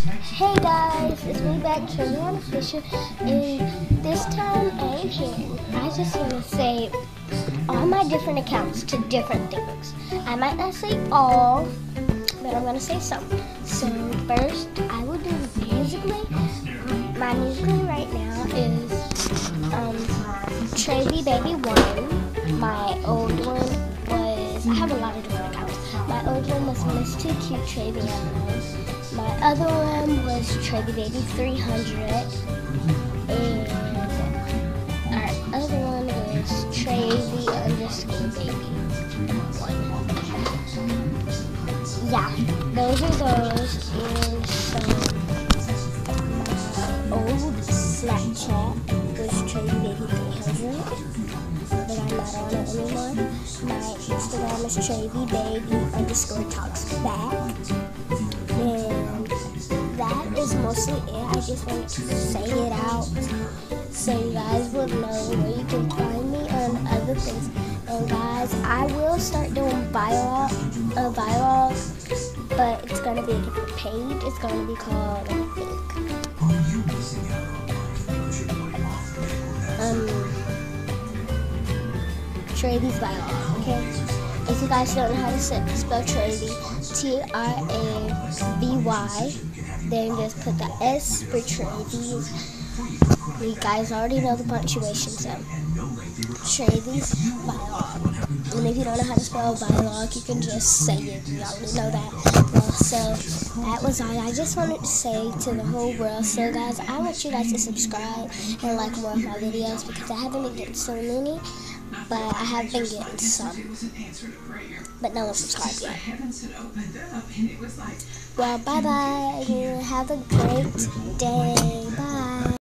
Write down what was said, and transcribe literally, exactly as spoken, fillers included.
Hey guys, it's me back, Traviana Fisher, and this time I am here. I just want to say all my different accounts to different things. I might not say all, but I'm going to say some. So first, I will do musically. My musically right now is um, Travy Baby one. My old one was, I have a lot of different accounts. My old one was Miss Too Cute Traviana. My other one was Travy Baby three hundred, and our other one is Travy underscore Baby one. Yeah, those are those, and so my old Snapchat was Travy Baby three hundred, but I'm not on it anymore. My Instagram is Travy Baby underscore talks back. And that is mostly it. I just wanted to say it out so you guys will know where you can find me on other things. And guys, I will start doing vlog, uh, vlogs, but it's going to be a different page. It's going to be called, I think, um, Travy's Vlog, okay? If you guys don't know how to spell Travy, T R A V Y, then just put the S for Travy. You guys already know the punctuation, so Travy's Vlog. And if you don't know how to spell Vlog, you can just say it. You already know that. Well, so that was all I just wanted to say to the whole world. So guys, I want you guys to subscribe and like more of my videos because I haven't been getting so many. But I have been getting some. But no one subscribed yet. Well, bye-bye. Have a great day.